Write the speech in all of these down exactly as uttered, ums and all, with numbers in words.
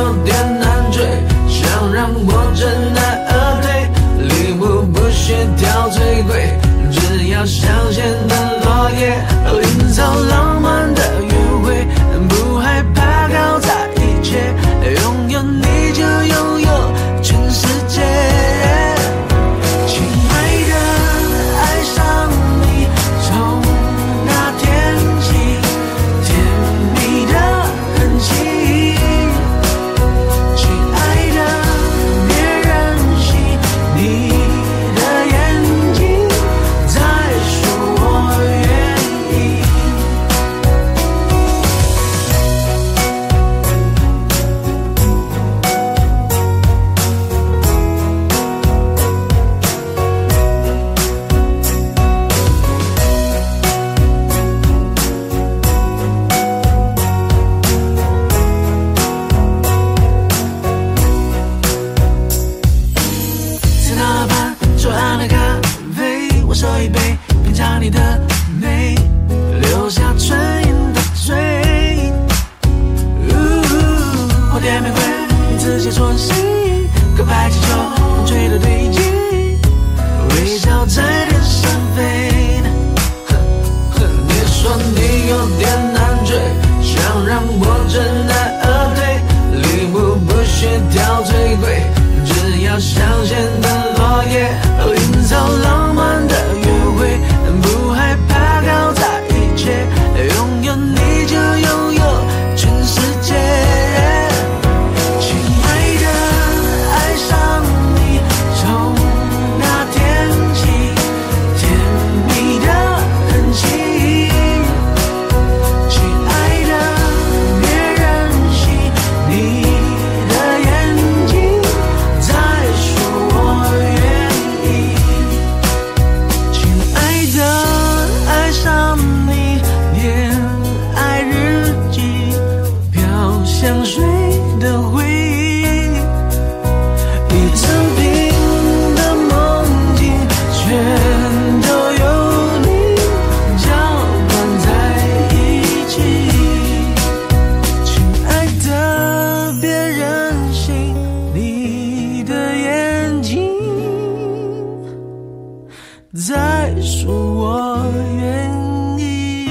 有点难追，想让我真爱而退，礼物不需挑最贵，只要香榭的落叶，营造浪漫的约会，不害怕搞砸一切，拥有你就拥有全世界。亲爱的，爱上你，从那天起，甜蜜的痕迹。亲爱的，别任性，你的眼睛在说我愿意。在那盘左岸的咖啡，我手一杯，品尝你的美，留下唇印的嘴。花店玫瑰，你自己戳心，可拍气球，风吹的对劲，微笑在天上飞。哼哼，你说你有点难追，想让我真爱而退，礼物不需挑最贵，只要香榭的落叶，营造浪漫的约会，不害怕搞砸一切，拥有你就拥有全世界。亲爱的，爱上你，从那天起，甜蜜的痕迹。亲爱的，别任性，你的眼睛在说我愿意。亲爱的，爱上你，恋爱日记，飘香水的回忆，一整瓶的梦境，全都有你搅拌在一起。亲爱的，别任性，你的眼睛在说我愿意。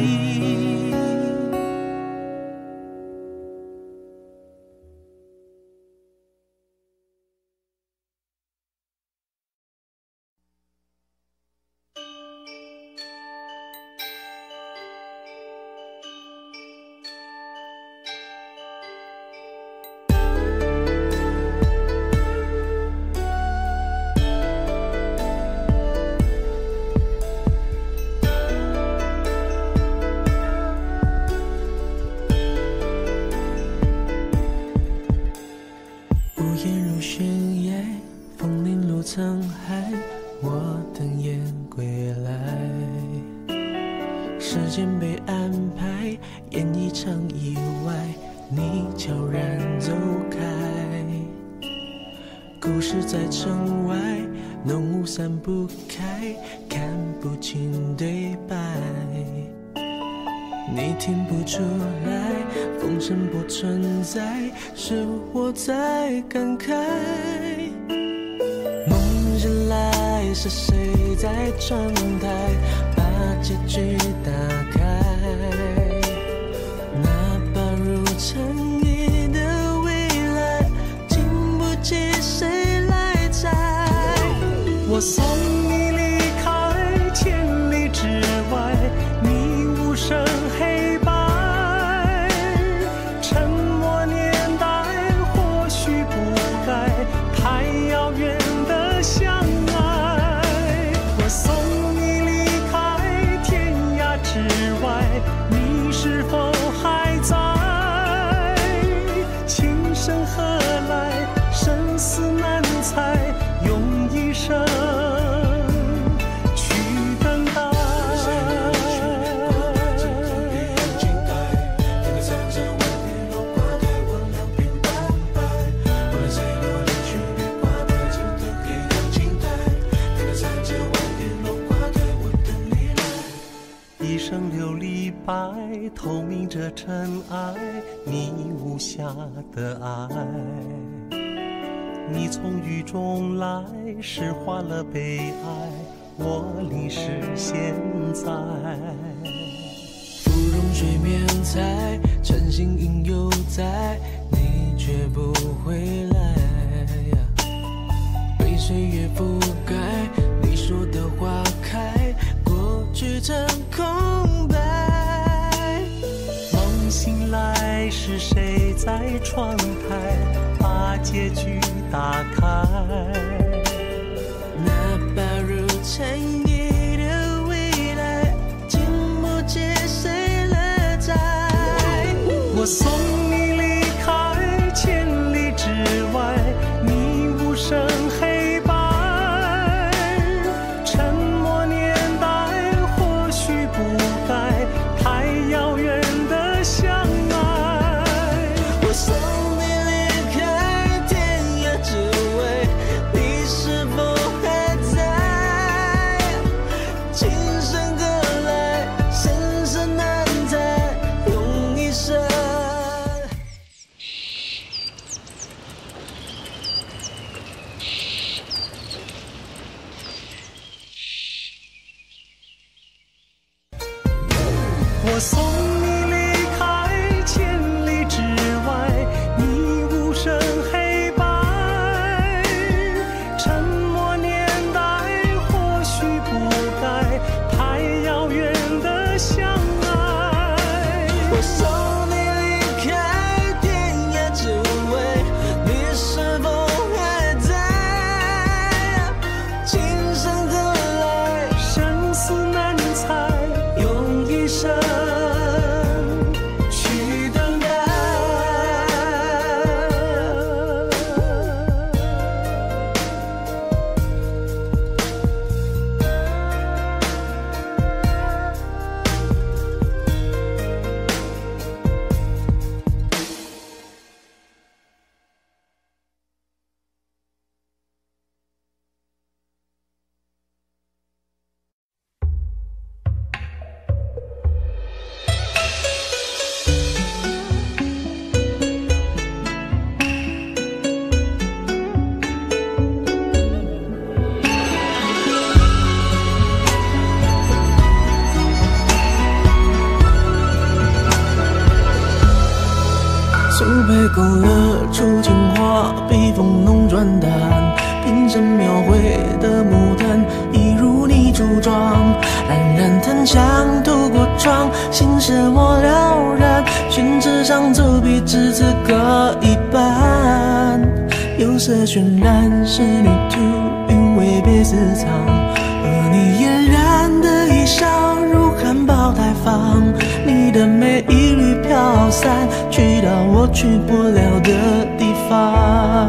无言如悬崖，风铃落沧海，我等雁归来。时间被安排，演一场意外，你悄然走开。故事在城外，浓雾散不开，看不清对白。你听不出来，风声不存在，是我在感慨。梦醒来，是谁在窗台把结局打开？那把如尘埃的未来，经不起谁来摘。我送你离开千里之外，你无声黑白，沉默年代或许不该太遥远的相爱。我送你离开天涯之外，你是否还在？情深何来，生死难猜，用一生去等待。一生琉璃白，透明着尘埃，你无无暇的爱。你从雨中来时化了悲哀，我淋湿现在。 芙蓉水面采，晨星影犹在，你却不回来。被岁月覆盖，你说的花开，过去成空白。 梦醒来是谁在窗台把结局打开？ 哪怕如尘埃的未来，经不起谁来摘。 我送你离开千里之外，你无声黑白。沉默年代或许不该太遥远的相爱。 我送你离开天涯之外，你是否还在？今生何来，生生难猜，用一生。 我送你离开千里之外，你无声黑白。沉默年代或许不该太遥远的相爱。 我送你离开天涯之外，你是否还在？今生何来， 生死难猜， 用一生去等待。苏北勾勒出情话，笔锋浓转淡，平生描绘的牡丹，一如你柱状，冉冉檀香透过窗，心事我了然，宣纸上走笔至此各一半。釉色渲染仕女图，韵味被私藏，而你嫣然的一笑如含苞待放，你的美一缕飘散，去到我去不了的地方。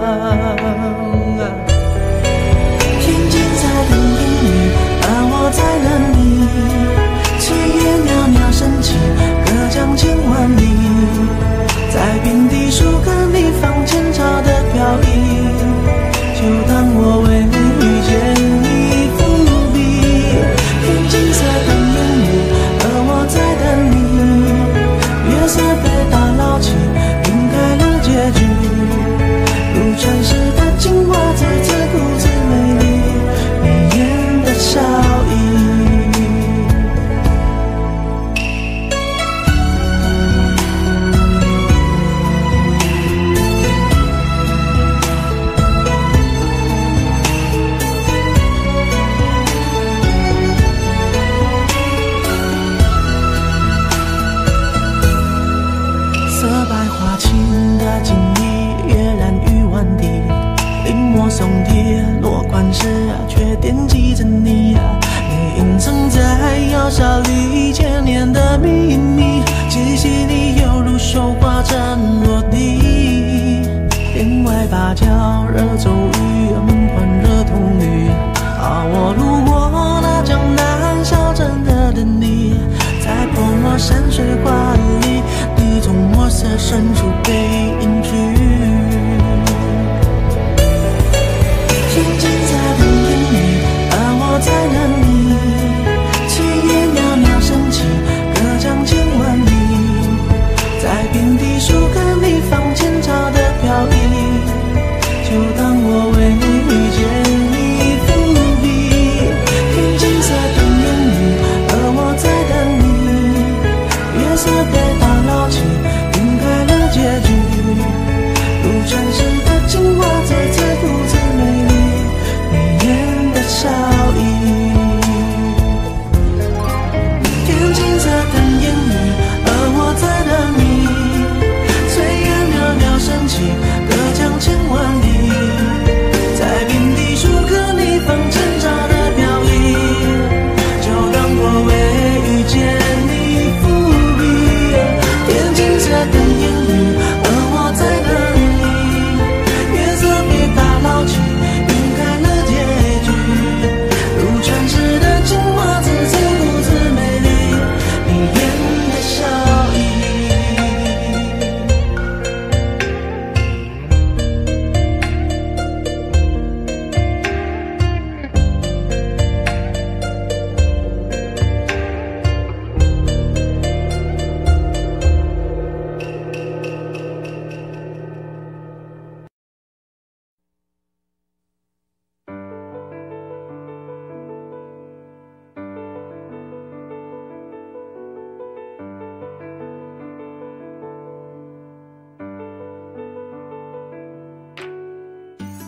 天津在等你，而我在等你，炊烟袅袅升起，隔江千万里，在平地树根里放前朝的飘逸，就当我为你遇见你伏笔。天津在等你，而我在等你，月色被打捞起，晕开了结局，如传世的青花瓷，自顾自美丽，眉眼的笑意。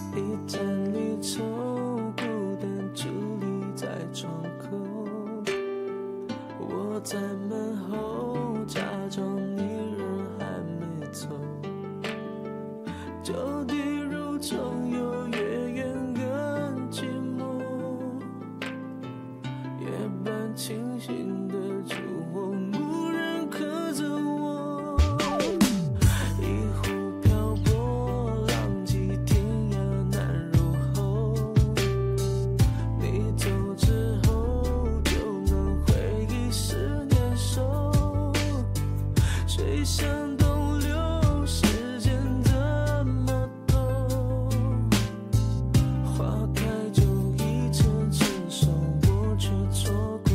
一盏离愁，孤单伫立在窗口。我在门后假装你人还没走，就地如重游，越远更寂寞。夜半清醒的烛火，无人可走我。一壶漂泊，浪迹天涯难入喉。你走之后，就能回忆是年少。水向东流，时间怎么透？花开就已成成熟，我却错过。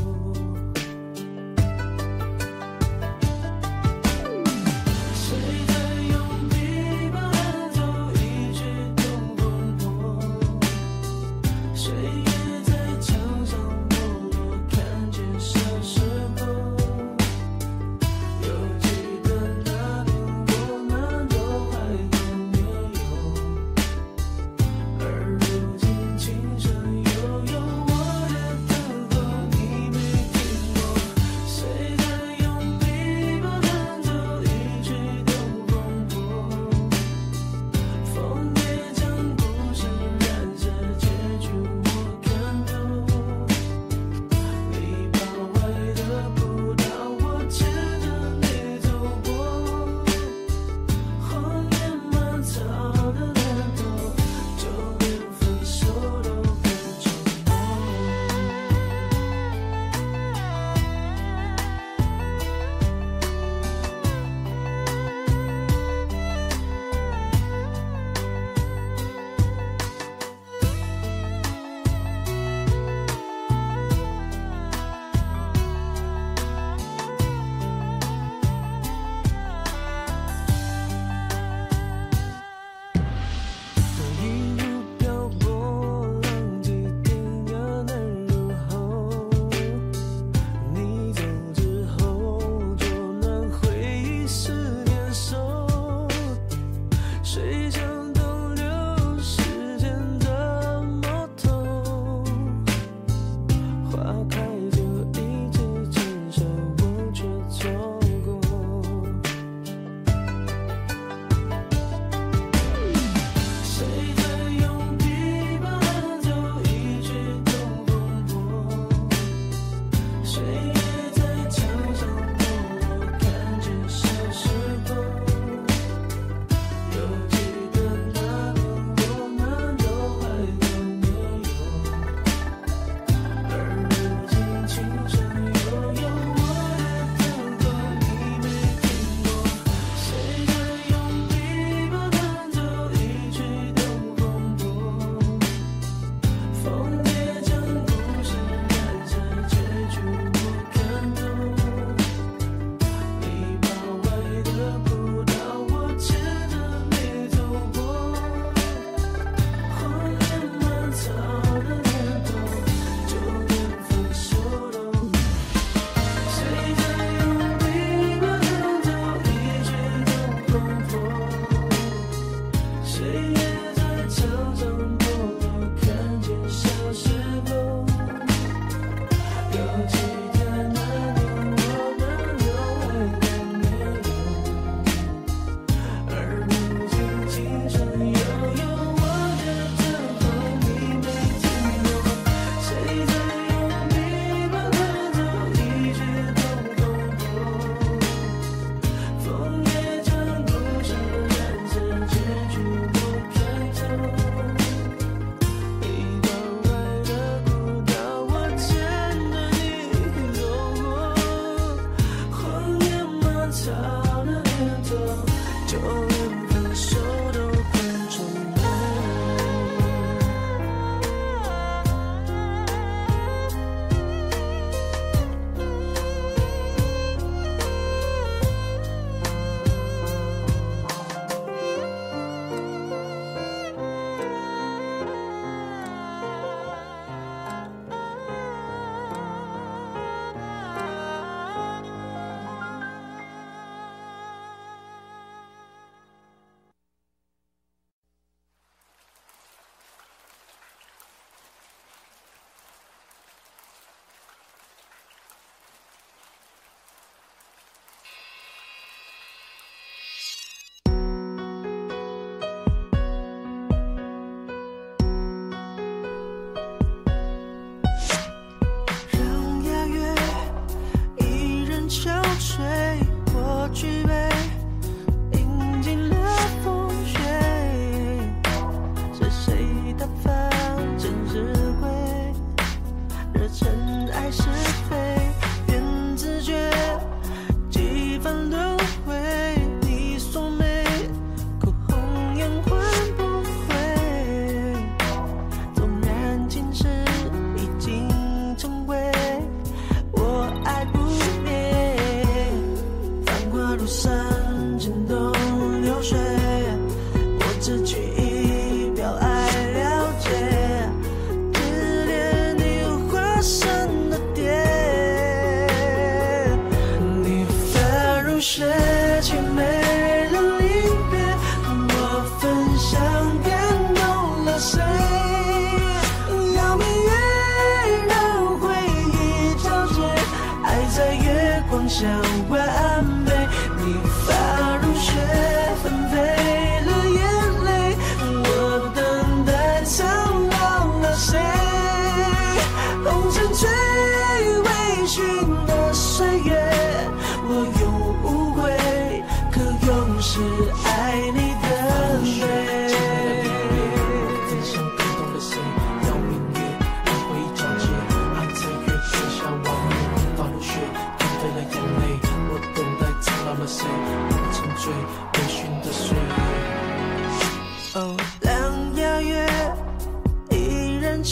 谁在用琵琶弹奏一曲东风破？谁也在墙上剥落，看见小时候。有记得那年我们都还很年幼，而如今琴声悠悠，我的等候你没听过。谁在用琵琶弹奏一曲东风破？风也将故事染色，结局我看透。篱笆外的步道，我牵着你走过。荒野蔓草的烂头，就连分手都很沉默。一路漂泊，浪迹天涯难入喉。你走之后，就能回忆是年少。水向东流，时间怎么透？花开就一直成熟，我却错过。谁在用琵琶弹奏一曲东风破？谁也在墙上剥落，看见小时候。有记得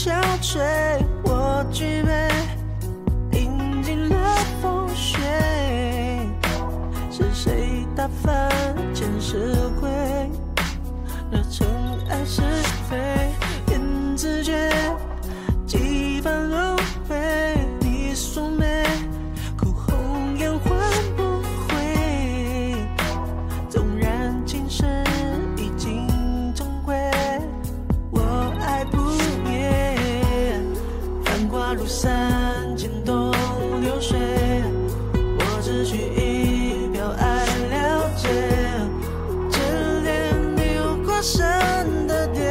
消吹，我举杯，饮尽了风雪。是谁打翻前世亏？惹尘埃是非，言自觉，几番轮回。你说美，口红颜换不回。纵然今生已经终归，我爱不灭。繁华如山，牵动流水，我只需一瞟爱了解。眷恋流过山的蝶，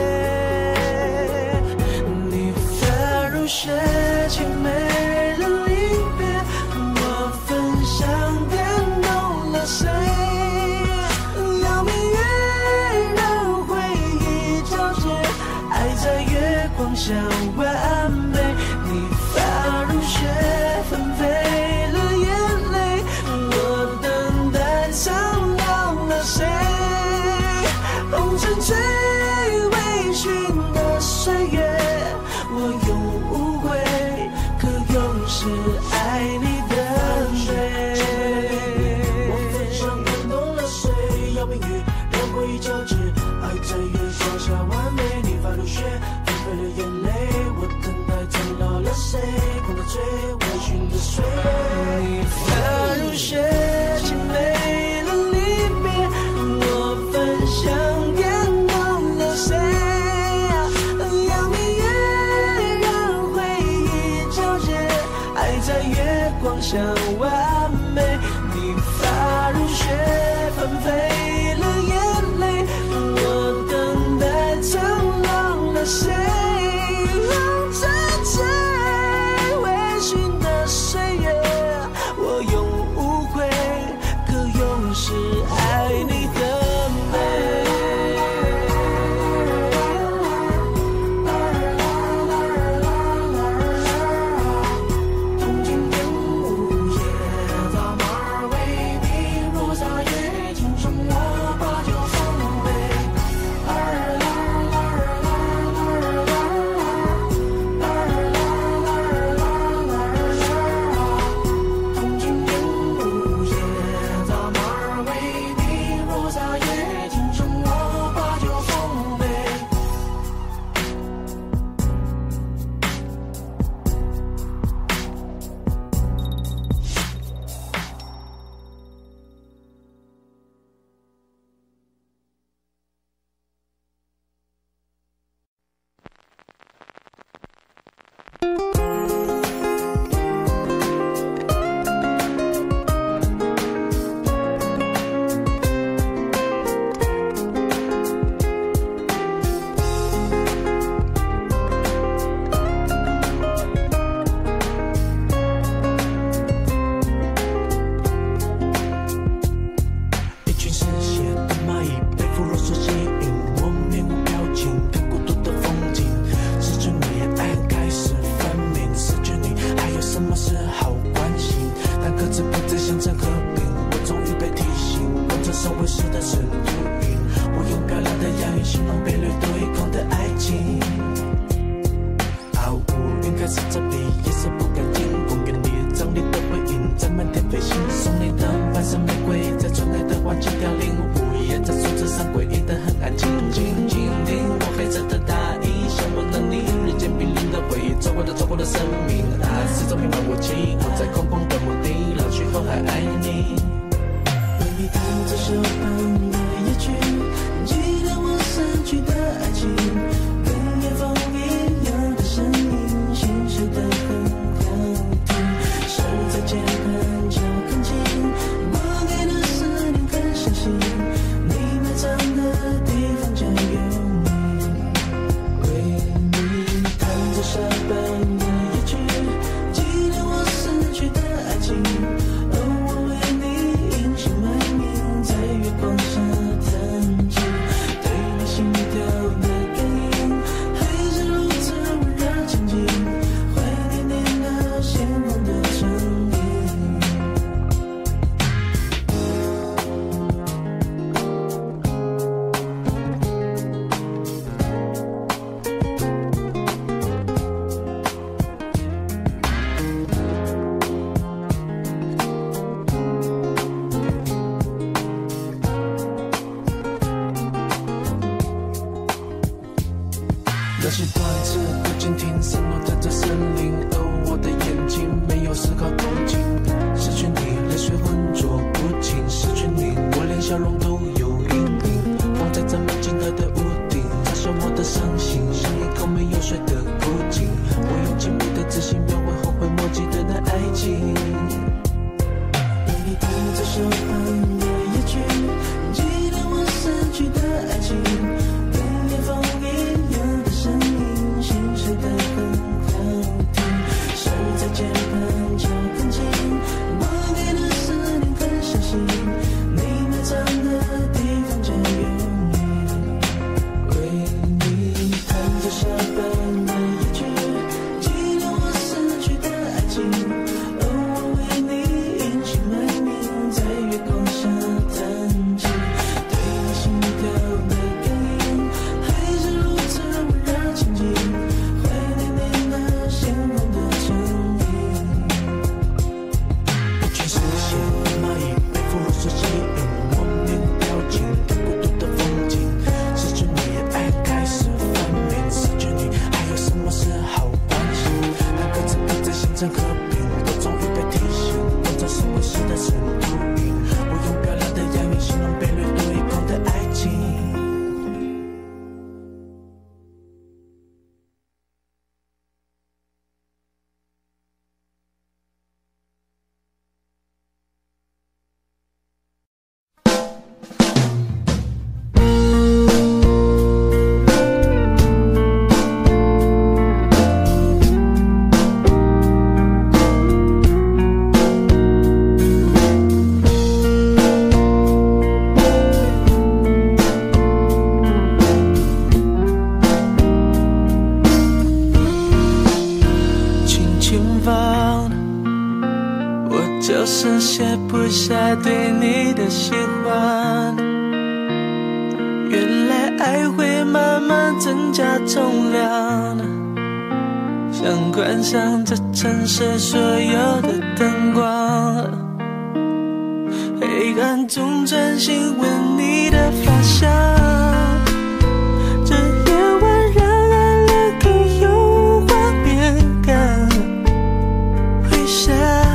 你发如雪，凄美的离别，我分享点动了谁？邀明月让回忆交接，爱在月光下完美。你发如雪，纷飞了眼泪，我等待苍凉了谁？红尘醉微醺的岁月，我永无悔，可永是爱你的美。我分享感动了谁？邀明月让回忆交织，爱在月光下完美。你发如雪，纷飞了眼泪，我等待苍老了谁？空的醉微醺的岁月，你发如雪，凄美的离别，我分享点动了谁？邀明月让回忆交接，爱在月光下完美。你发如雪，纷飞了眼泪，我等待苍老了谁？红尘醉微醺的岁月，我永无悔，可永是爱你的美。东京烟雾夜，大马儿为你落下夜，今生我把酒奉陪。啦啦啦啦啦啦啦啦啦啦。东京烟雾夜，大马儿为你落下夜，今生我把酒奉陪。一群嗜血的蚂蚁被腐肉所吸引，我面无表情，看孤独的风景。失去你，爱恨开始分明。失去你，还有什么是好关心？但各自不再想成和平，我终于被提醒，望着收尾时的是秃鹰。我用漂亮的洋语形容被掠对空的爱情。啊，乌云开始遮蔽，夜色不干净，公园里张力的回音在满天飞行。送你的半生玫瑰，在春来的花季凋零，午夜在树枝上诡异的很安静。静静听我黑色的大衣，向往能你日渐冰冷的回忆，走过的走过的生命，啊，始终弥漫我记忆，我在空旷的墓地，老去后还爱你。为你弹着手旁的夜曲，记得我散去的爱情，跟夜风一样的声音，细细的很好听。手在键盘敲很轻，我给的思念很相信，你埋藏的地方就有你。为你弹着沙板的夜曲，记得我死去的爱情，哦，我为你隐姓埋名，在月光下弹琴，对你心跳的感应，还是如此温热亲近，怀念你那鲜红的唇印。 那些断翅的蜻蜓散落在这森林，而我的眼睛没有丝毫动静。失去你，泪水浑浊不清；失去你，我连笑容都有阴影。放在这没尽头的屋顶，嘲笑我的伤心，像一口没有水的枯井。我用精密的自信描绘后悔莫及的那爱情。为你弹着手旁的夜曲，纪念我逝去的爱情。冷夜风一样的声音，心碎得很好听。手在键盘敲很轻，我给的思念很小心。你埋藏的地方就有你。为你弹着小本的夜曲，纪念我逝去的爱情。而我为你隐姓埋名，在月光下弹琴。对你心跳的感应，还是如此温热亲近。怀念你那鲜红的唇印。不全是线的蚂蚁，被俘虏所吸引，莫名掉进孤独的风景。失去你，爱开始分明；失去你，还有什么是好关心？那个字刻在心中和平，我终于被提醒，我这是我写的是录音。我用漂亮的押韵形容被掠夺一空的爱情。轻轻放，我就是卸不下对你的喜欢。原来爱会慢慢增加重量，想关上这城市所有的灯光，黑暗中专心闻你的发香。这夜晚让爱恋更有画面感，回想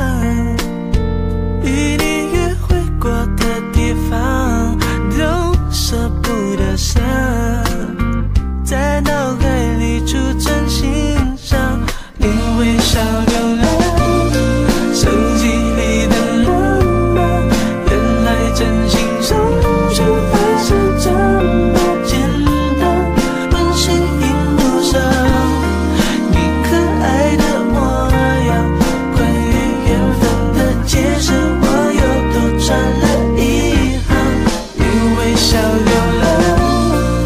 与你约会过的地方，都舍不得删，在脑海里储存欣赏。你微笑流浪，手机里的浪漫，原来真心相处还是这么简单。温馨荧幕上你可爱的模样，关于缘分的解释我又多传了一行。你微笑流浪，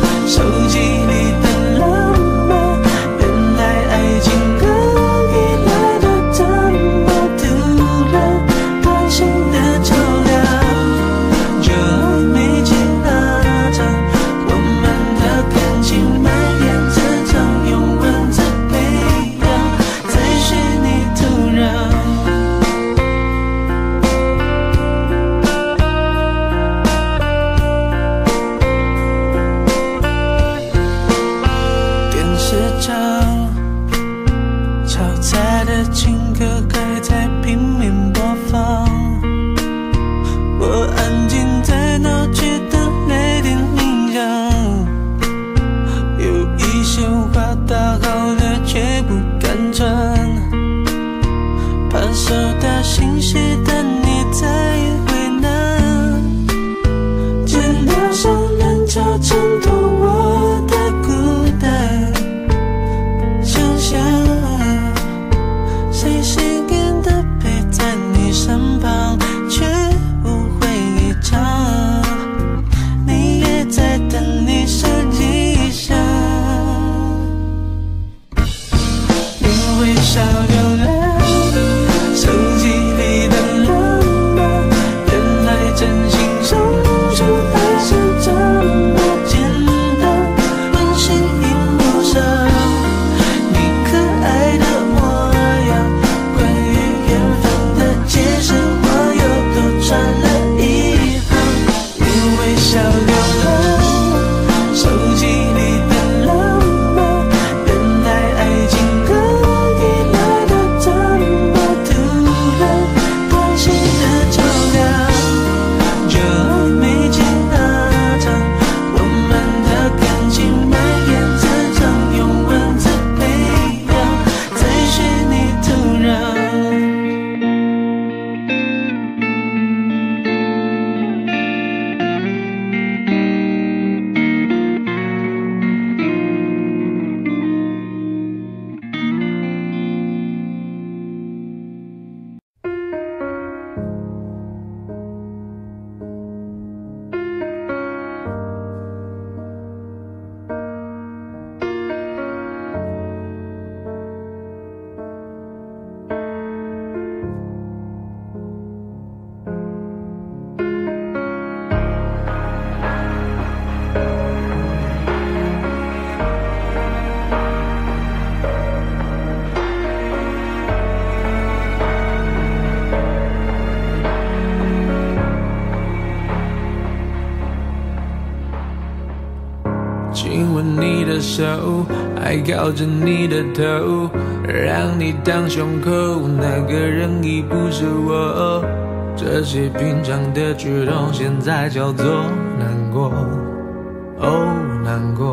亲吻你的手，还靠着你的头，让你当胸口，那个人已不是我。这些平常的举动，现在叫做难过，哦，难过。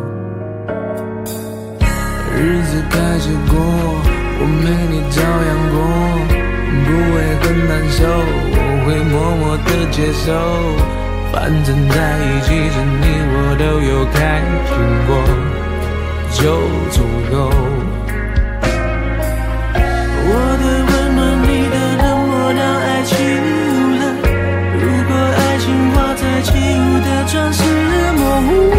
日子开始过，我没你照样过，不会很难受，我会默默的接受。反正在一起时你我都有开心过，就足够。 我的温暖，你的冷漠，让爱起雾了。如果爱情画在起雾的窗是模糊，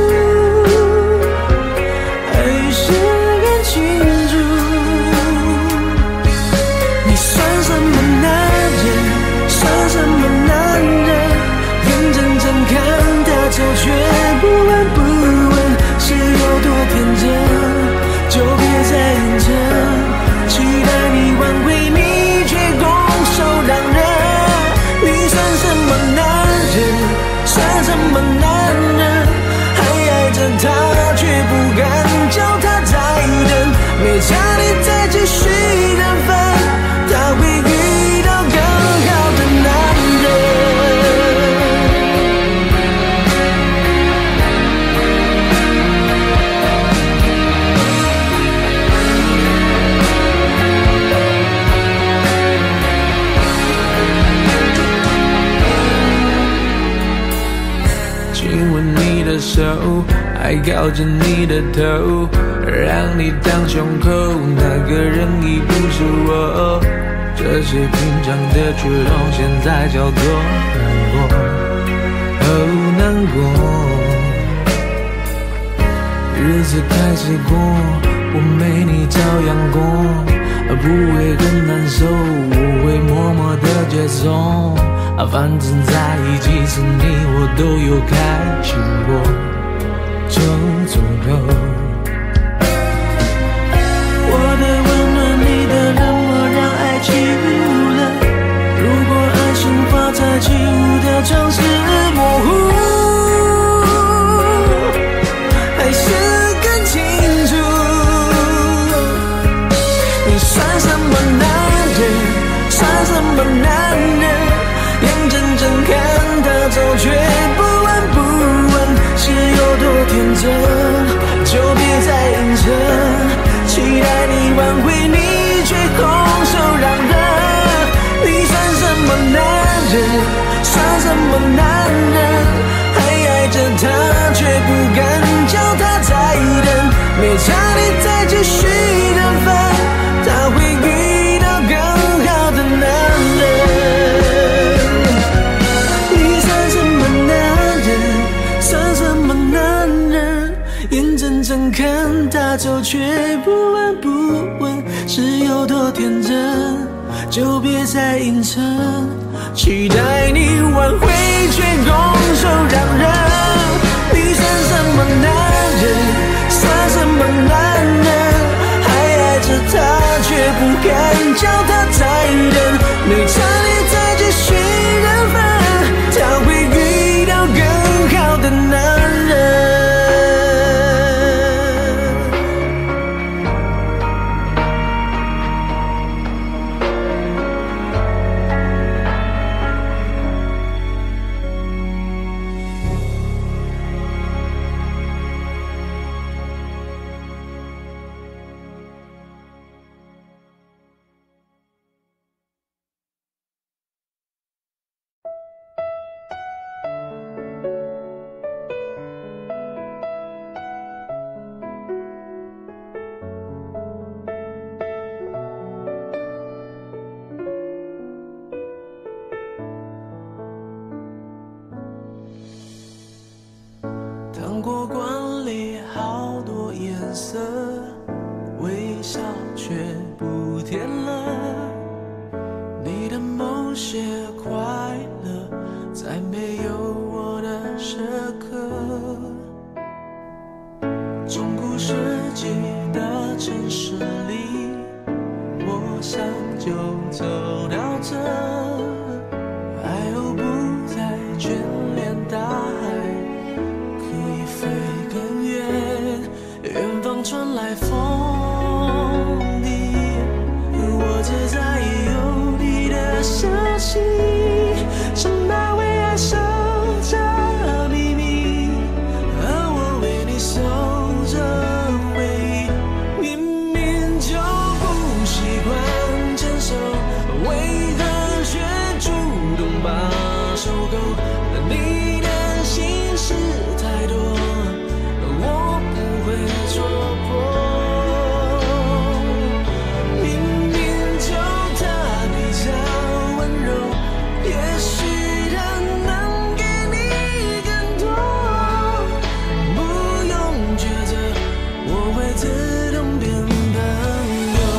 还是更清楚。你算什么男人？算什么男人？眼睁睁看他走，却不闻不问，是有多天真？就别再硬撑，期待你挽回，你却拱手让人。你算什么男人？算什么男人？还爱着他，却不敢叫他再等。没差你再继续等分，他会遇到更好的男人。 亲吻你的手，还靠着你的头，让你当胸口，那个人已不是我。这些平常的举动，现在叫做难过，哦，难过。日子开始过，我没你照样过，不会很难受，我会默默的接受。反正在一起时你我都有开心过，就足够。 我的温暖，你的冷漠，让爱起雾了。如果爱情画在起雾的窗是模糊，还是更清楚。你算什么男人？算什么男人？眼睁睁看他走，却不闻不问，是有多天真？就别再硬撑，期待你挽回，你却空手让人。你算什么男人？算什么男人？还爱着他，却不敢叫他再等。没差你再继续等分，他会遇到更好的男人。眼睁睁看他走，却不闻不问，是有多天真？就别再硬撑，期待你挽回，却拱手让人。你算什么男人？算什么男人？还爱着他，却不敢叫他再等。没差你再继续等分，他会遇到更好的男人。糖果罐里好多颜色，微笑却不甜了。你的某些快乐，在没有我的时刻。中古世纪的城市里，我想就走到这，海鸥不再眷恋大海，可以飞来风里，我只在意有你的消息，长大为爱守着秘密，而我为你守着回忆。明明就不习惯牵手，为何却主动把手勾？你的心事太多，我不会戳破。明明就他比较温柔，也许他能给你更多。不用抉择，我会自动变朋友。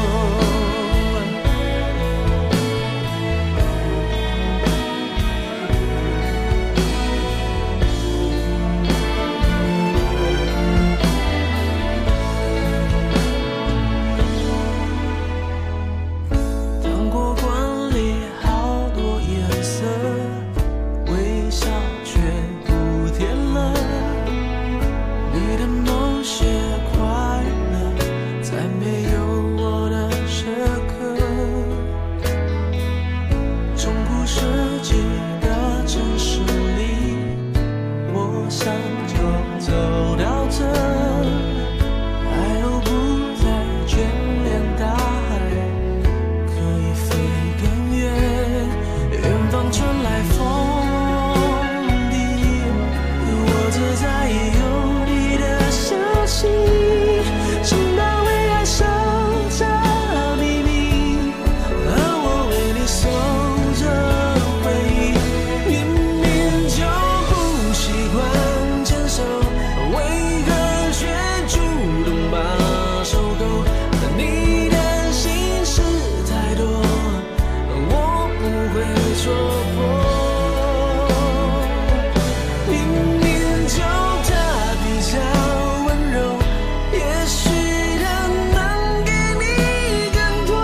糖果罐里好多颜色，微笑却不甜了。你的某些快乐，在没有我的时刻。中古世纪的城市里，我想就走到这，海鸥不再眷恋大海，可以飞更远。远方传来风笛，我只在意有你的消息，长大为爱守着秘密，而我为你守着回忆。明明就不习惯牵手，为何却主动把手勾？你的心事太多，我不会戳破。明明就他比较温柔，也许他能给你更多。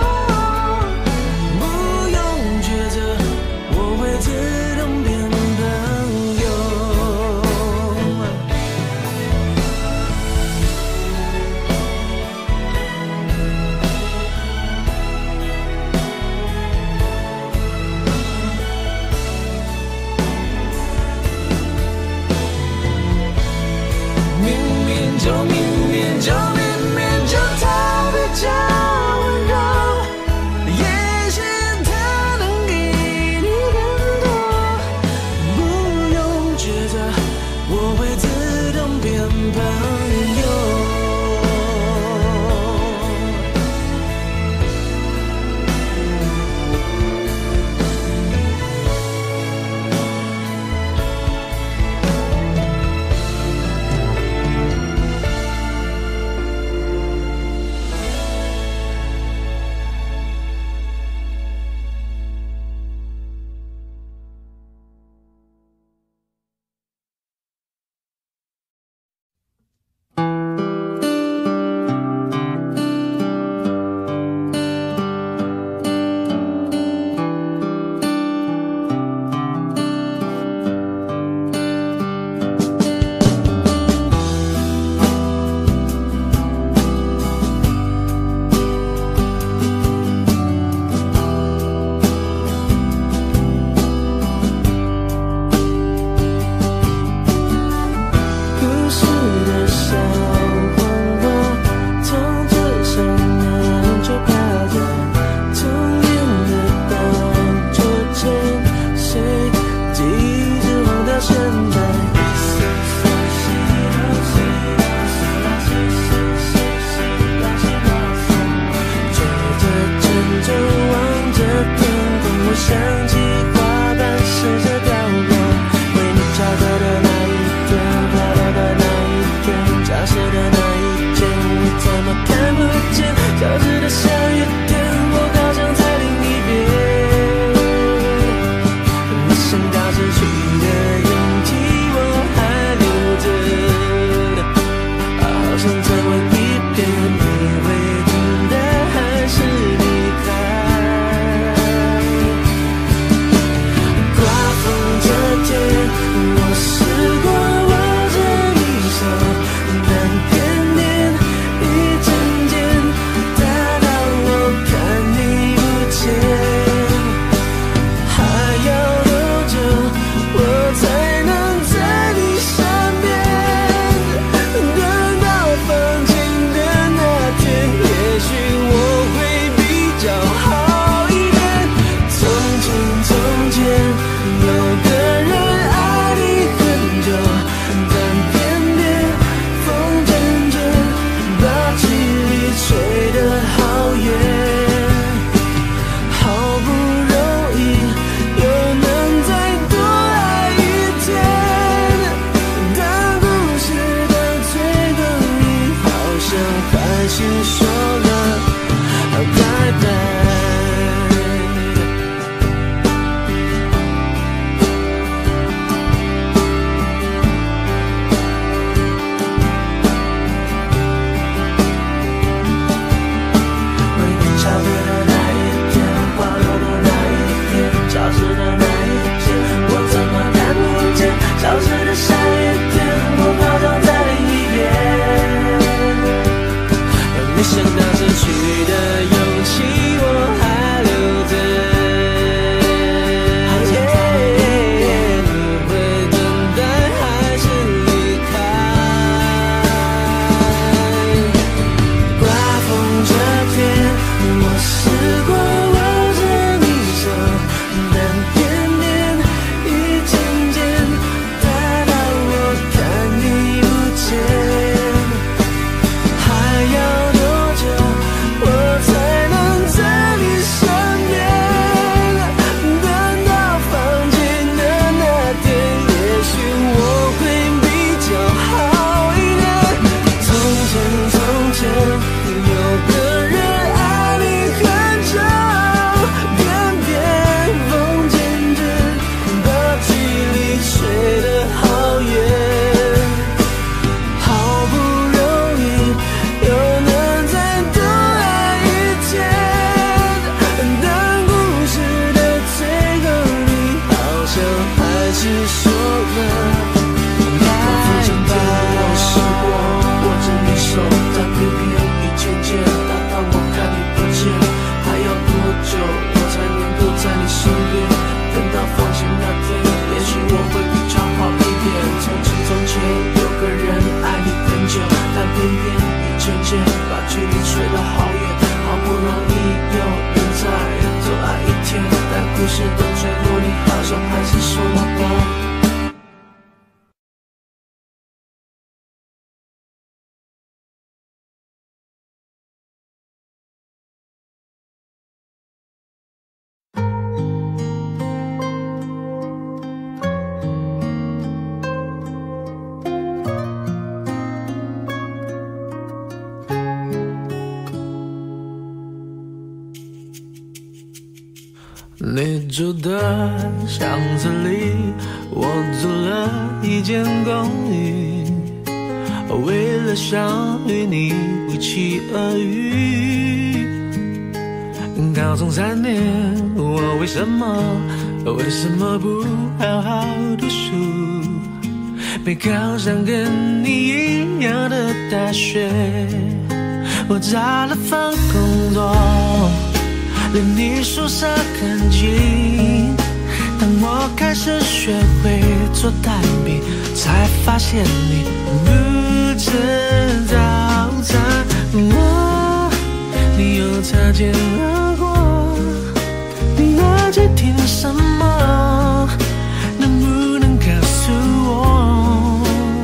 不用抉择，我会自动变朋友。明明就明明就明明就他比较温柔，也许他能给你更多。不用抉择，我会自动变朋友。故事的小黄瓜，从嘴上慢就趴在童年的档桌前，谁记忆直晃到现在。追着珍珠望着天空，我想起花瓣试着掉落，为你翘课的那一天，快乐的那一天，教室你住的巷子里，我租了一间公寓，为了想与你一起而遇。高中三年，我为什么为什么不好好读书？没考上跟你一样的大学，我找了份工作，离你宿舍很近。当我开始学会做蛋饼，才发现你不吃早餐。我，你又擦肩而过，你耳机听什么？能不能告诉我？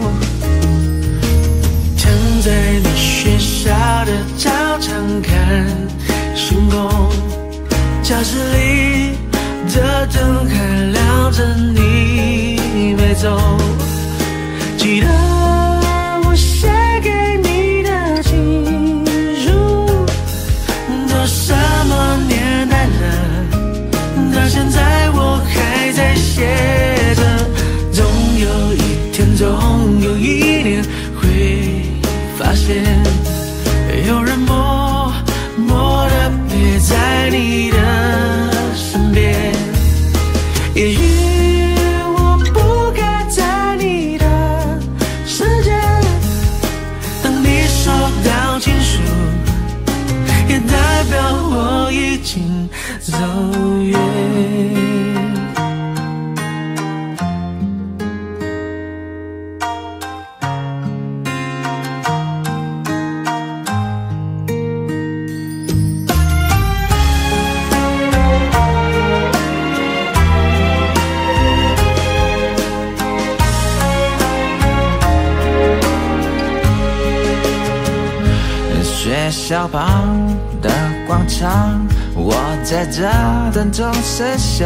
躺在你学校的操场看星空，教室里的灯还亮着，你没走。记得我写给你的情书，都什么年代了，到现在我还在写着。总有一天，总有一年会发现，有人默默地陪在你的身边。也许我不该在你的世界，当你收到情书，也代表我已经走远。 学校旁的广场，我在这等钟声响，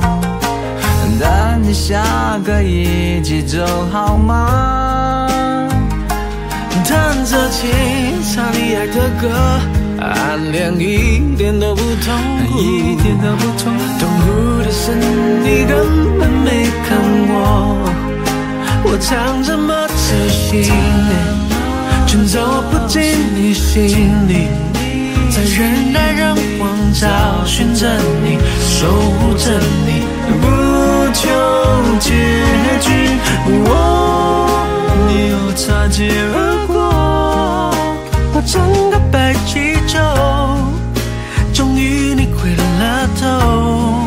等你下课一起走好吗？ 弹着琴，唱你爱的歌，暗恋一点都不痛苦，一点都不痛苦。痛苦的是你根本没看我，我唱这么仔细，却走不进你心里，在人来人往找寻着你，守护着你，不求结局。我，你又擦肩而过，我整个白气球，终于你回了头。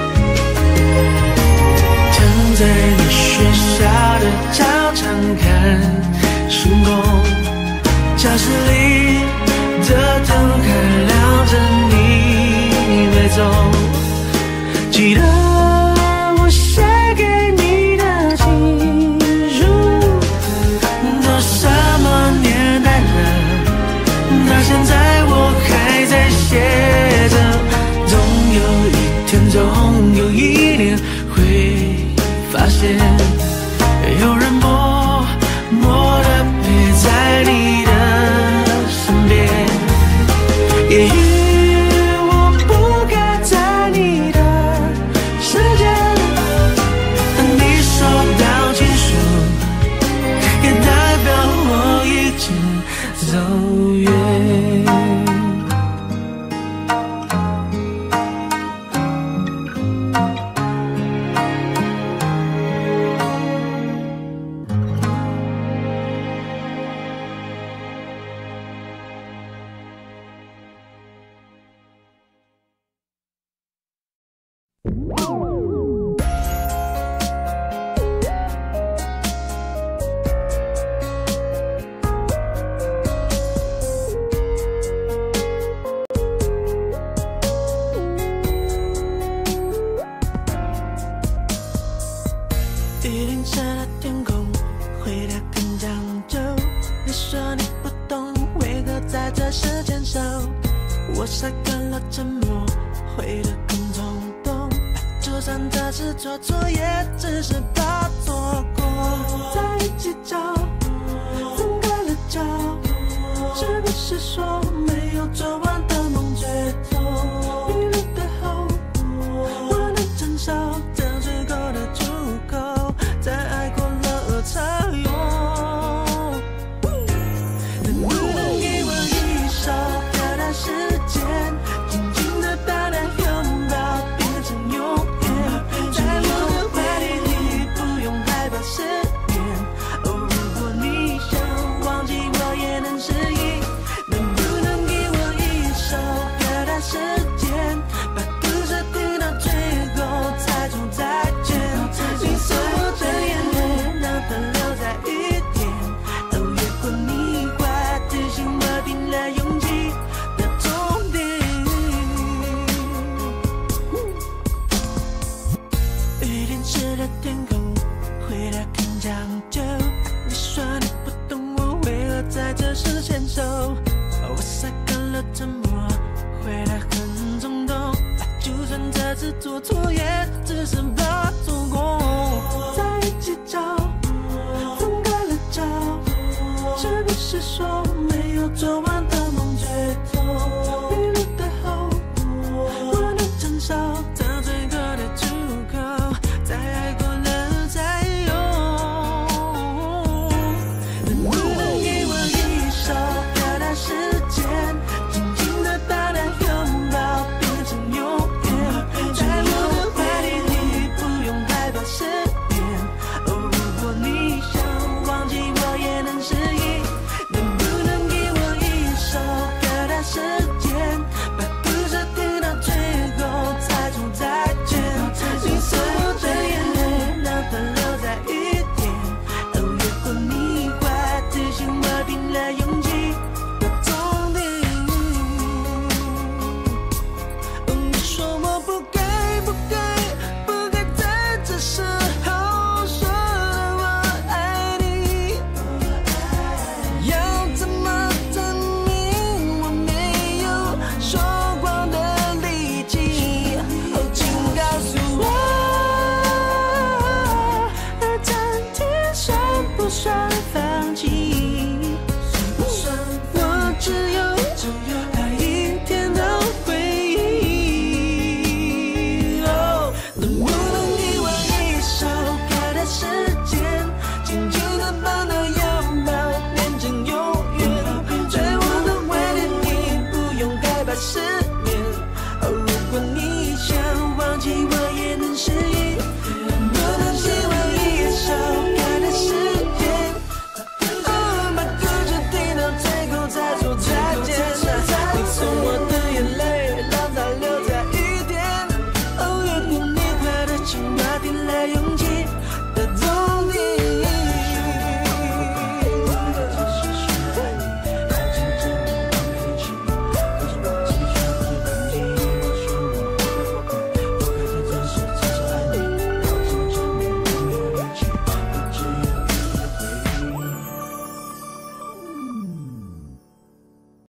躺在你学校的操场看星空，教室里的灯还亮着，你没走。记得我写给你的情书，都什么年代了，到现在我还在写着。总有一天，总有一年会发现，有人默默地陪在你的身边。也许我不该在你的世界，当你收到情书，也代表我已经走远。一定是他天空回答更讲究。你说你不懂为何在这时间守，我晒干了沉默，回得更冲动。就算这次做错，也只是怕错过。在一起找，分开了找，是不是说没有做完的梦绝头？迷路的后， 在这时牵手，我晒干了沉默，回来很冲动。就算这次做错，也只是怕做过。在一起找，分开了找，是不是说没有做完？